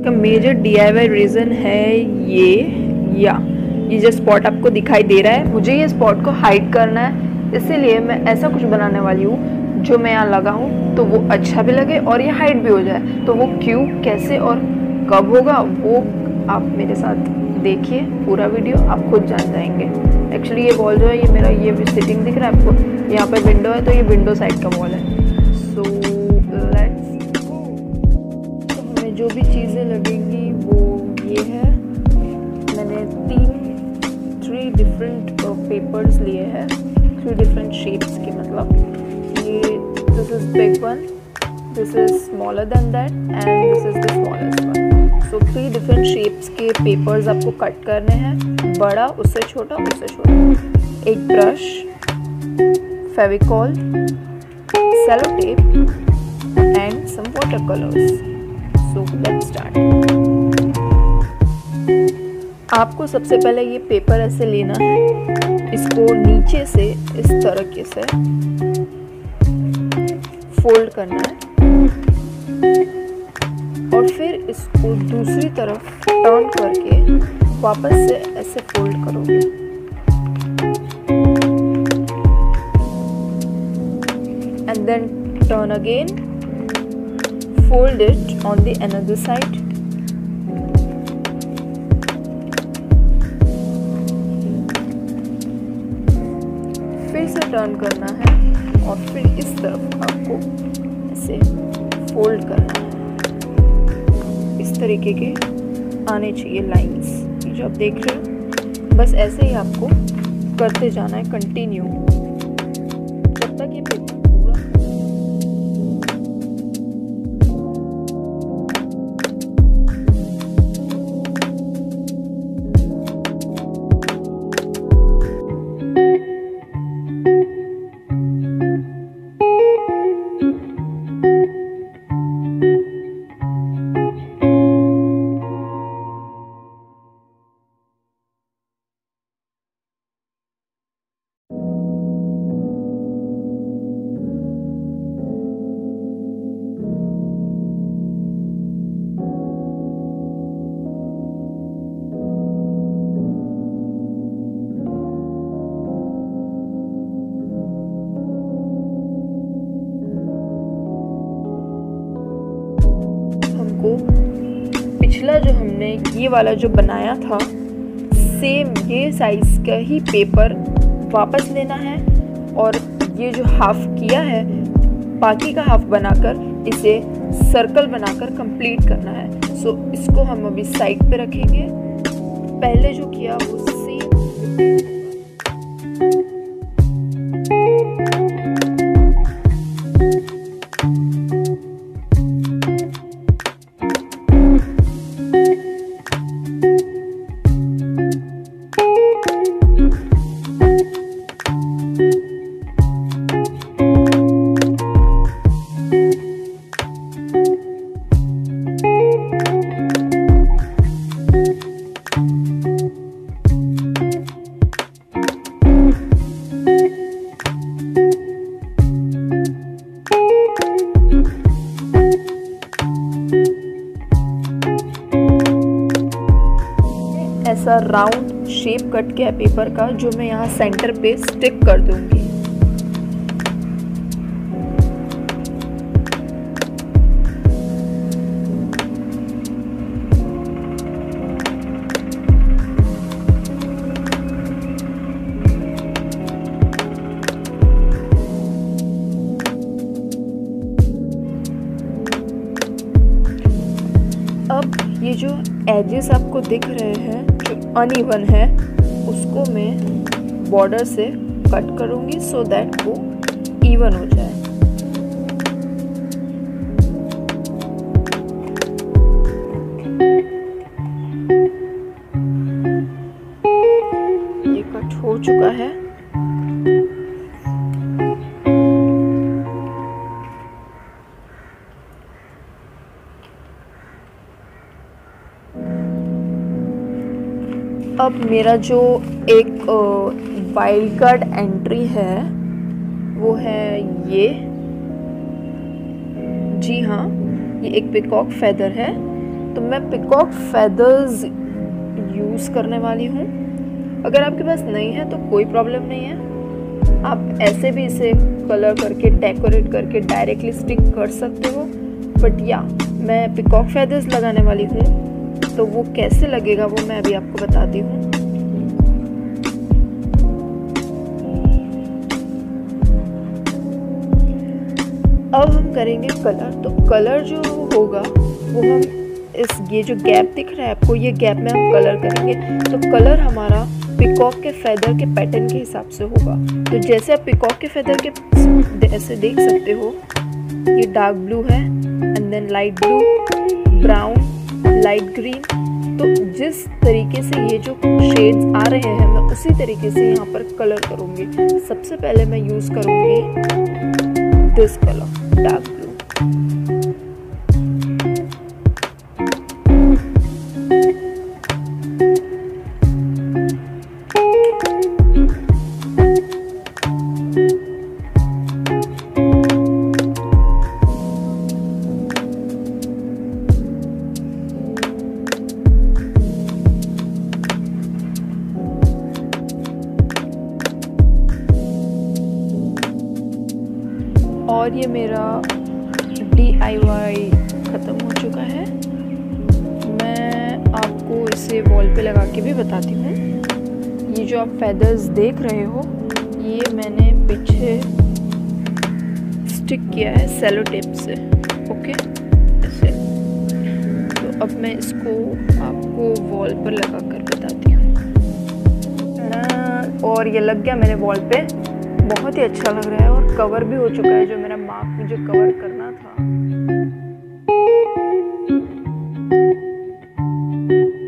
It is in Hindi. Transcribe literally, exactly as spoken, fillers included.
का major D I Y reason है ये या ये जो स्पॉट आपको दिखाई दे रहा है, मुझे ये स्पॉट को हाइड करना है, इसीलिए मैं ऐसा कुछ बनाने वाली हूँ जो मैं यहाँ लगाऊँ तो वो अच्छा भी लगे और ये हाइड भी हो जाए। तो वो क्यों, कैसे और कब होगा वो आप मेरे साथ देखिए, पूरा वीडियो आप खुद जान जाएंगे। एक्चुअली ये वॉल जो है, ये मेरा ये सिटिंग दिख रहा है आपको, यहाँ पे विंडो है तो ये विंडो साइड का वॉल है। So let's go. तो हमें जो भी चीज़ें लगेंगी वो ये है, मैंने तीन थ्री डिफरेंट पेपर्स लिए हैं, थ्री डिफरेंट शेप्स के, मतलब ये this is big one, this is smaller than that and this is the smallest one. So three different shapes के पेपर्स आपको कट करने हैं, बड़ा, उससे छोटा, उससे छोटा। एक brush, Fevicol, cello tape and some water colours. So let's start. आपको सबसे पहले ये पेपर ऐसे लेना है, इसको नीचे से इस तरीके से फोल्ड करना है और फिर इसको दूसरी तरफ टर्न करके वापस से ऐसे फोल्ड करोगे। And then turn again, fold it on the another side. फिर से टर्न करना है और फिर इस तरफ आपको ऐसे फोल्ड करना है। इस तरीके के आने चाहिए लाइंस, जो आप देख रहे हो। बस ऐसे ही आपको करते जाना है कंटिन्यू, जब तक ये पेपर पूरा। पिछला जो हमने ये वाला जो बनाया था, सेम ये साइज का ही पेपर वापस लेना है और ये जो हाफ किया है, बाकी का हाफ बनाकर इसे सर्कल बनाकर कंप्लीट करना है। सो इसको हम अभी साइड पे रखेंगे। पहले जो किया वो सेम। ऐसा राउंड शेप कट किया पेपर का, जो मैं यहाँ सेंटर पे स्टिक कर दूंगी। अब ये जो एजेस आपको दिख रहे हैं, जो अनइवन है, उसको मैं बॉर्डर से कट करूंगी सो दैट वो इवन हो जाए। ये कट हो चुका है। अब मेरा जो एक वाइल्ड कार्ड एंट्री है वो है ये, जी हाँ, ये एक पिकॉक फेदर है। तो मैं पिकॉक फेदर्स यूज़ करने वाली हूँ। अगर आपके पास नहीं है तो कोई प्रॉब्लम नहीं है, आप ऐसे भी इसे कलर करके डेकोरेट करके डायरेक्टली स्टिक कर सकते हो। बट या मैं पिकॉक फेदर्स लगाने वाली हूँ, तो वो कैसे लगेगा वो मैं अभी आपको बताती हूँ। अब हम करेंगे कलर। तो कलर जो होगा वो हम इस ये जो गैप दिख रहा है आपको, ये गैप में हम कलर करेंगे। तो कलर हमारा पिकॉक के फेदर के पैटर्न के हिसाब से होगा। तो जैसे आप पिकॉक के फेदर के ऐसे देख सकते हो, ये डार्क ब्लू है and then light blue, brown, light green. तो जिस तरीके से ये जो शेड्स आ रहे हैं मैं उसी तरीके से यहाँ पर कलर करूँगी। सबसे पहले मैं यूज़ करूँगी दिस कलर डार्क ब्लू। और ये मेरा डी आई वाई ख़त्म हो चुका है। मैं आपको इसे वॉल पे लगा के भी बताती हूँ। ये जो आप फेदर्स देख रहे हो, ये मैंने पीछे स्टिक किया है सेलो टेप से, ओके ऐसे। तो अब मैं इसको आपको वॉल पर लगा कर बताती हूँ। और ये लग गया मेरे वॉल पे, बहुत ही अच्छा लग रहा है और कवर भी हो चुका है जो मेरा मार्क मुझे कवर करना था।